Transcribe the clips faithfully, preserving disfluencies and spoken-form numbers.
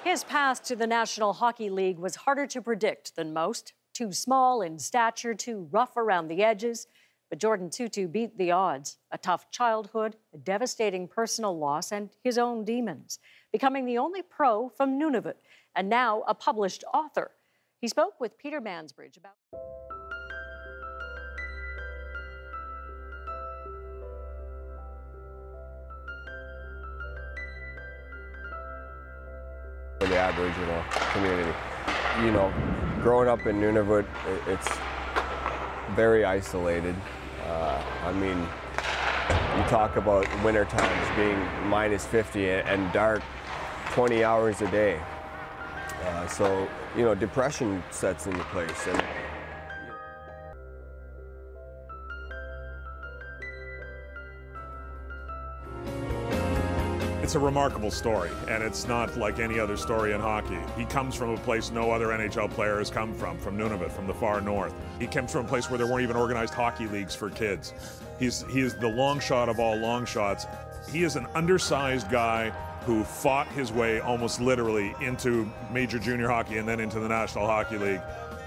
His path to the National Hockey League was harder to predict than most. Too small in stature, too rough around the edges. But Jordin Tootoo beat the odds. A tough childhood, a devastating personal loss, and his own demons. Becoming the only pro from Nunavut, and now a published author. He spoke with Peter Mansbridge about... For the Aboriginal community. You know, growing up in Nunavut, it's very isolated. Uh, I mean, you talk about winter times being minus fifty and dark twenty hours a day. Uh, so, you know, depression sets into place. And, It's a remarkable story, and it's not like any other story in hockey. He comes from a place no other N H L player has come from, from Nunavut, from the far north. He comes from a place where there weren't even organized hockey leagues for kids. He's, he is the long shot of all long shots. He is an undersized guy who fought his way almost literally into major junior hockey and then into the National Hockey League.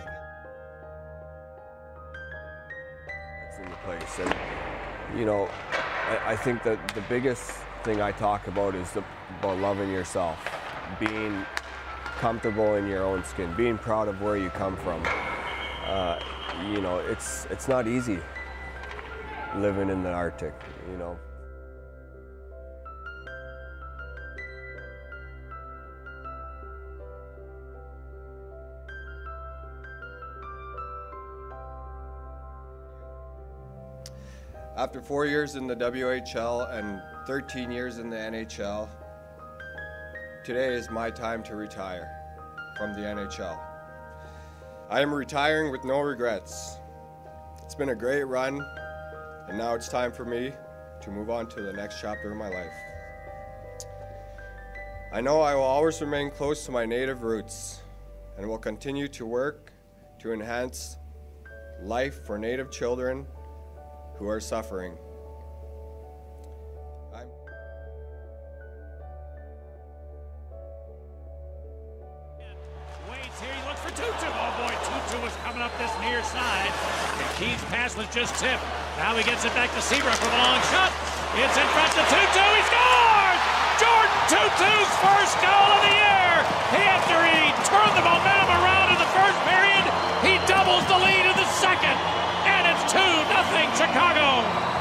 That's in the place, and you know, I, I think that the biggest thing I talk about is the, about loving yourself, being comfortable in your own skin, being proud of where you come from. Uh, you know, it's it's not easy living in the Arctic, you know. After four years in the W H L and thirteen years in the N H L, today is my time to retire from the N H L. I am retiring with no regrets. It's been a great run, and now it's time for me to move on to the next chapter of my life. I know I will always remain close to my native roots and will continue to work to enhance life for Native children who are suffering. I'm Waits here, he looks for Tootoo. Oh boy, Tootoo was coming up this near side. And Keith's pass was just tipped. Now he gets it back to Seabrook with a long shot. It's in front to Tootoo, he scored! Jordin Tootoo's first goal of the year! After he turned the momentum around in the first period, he doubles the lead in the second. And it's two nothing Chicago.